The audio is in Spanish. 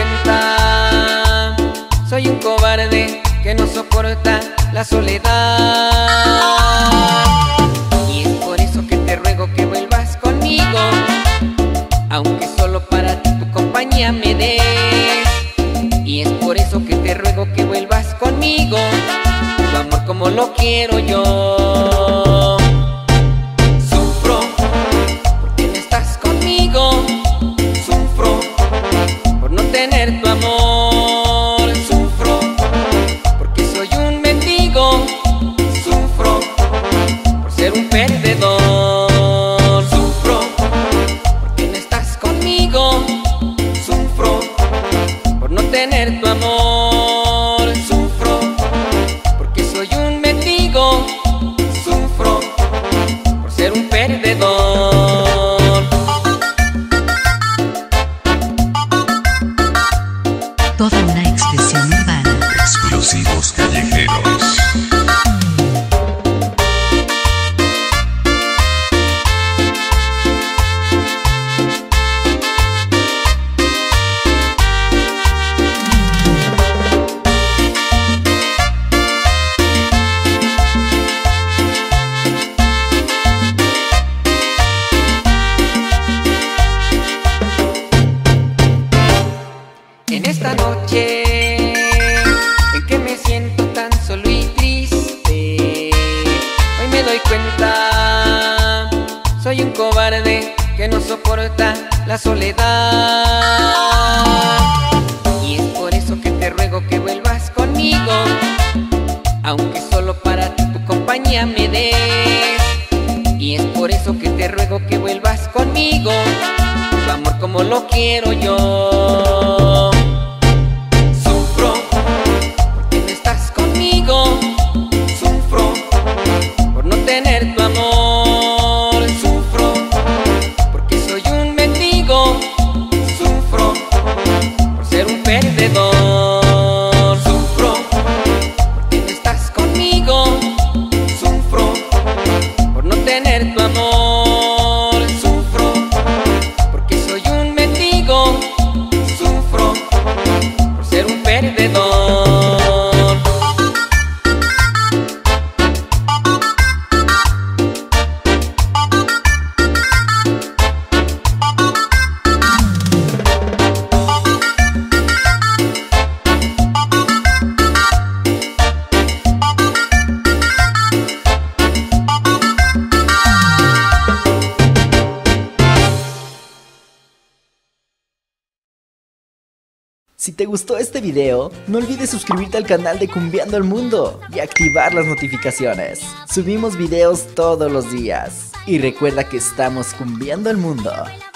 cuenta, soy un cobarde que no soporta la soledad. Y es por eso que te ruego que vuelvas conmigo, aunque solo para ti tu compañía me des. Y es por eso que te ruego que vuelvas conmigo, tu amor como lo quiero yo. Sufro porque no estás conmigo, sufro por no tener tu amor, sufro porque soy un mendigo, sufro por ser un perdedor, sufro porque no estás conmigo, sufro por no tener tu amor, sufro porque soy un mendigo, sufro por ser un perdedor. Toda una expresión urbana. Explosivos callejeros. En esta noche en que me siento tan solo y triste, hoy me doy cuenta, soy un cobarde que no soporta la soledad. Y es por eso que te ruego que vuelvas conmigo, aunque solo para ti tu compañía me des. Y es por eso que te ruego que vuelvas conmigo, tu amor como lo quiero yo. Sufro porque no estás conmigo, sufro por no tener tu amor, sufro porque soy un mendigo, sufro por ser un perdedor, sufro porque no estás conmigo, sufro por no tener tu amor, sufro porque soy un mendigo, sufro por ser un perdedor. Si te gustó este video, no olvides suscribirte al canal de Cumbiando el Mundo y activar las notificaciones. Subimos videos todos los días. Y recuerda que estamos cumbiando el mundo.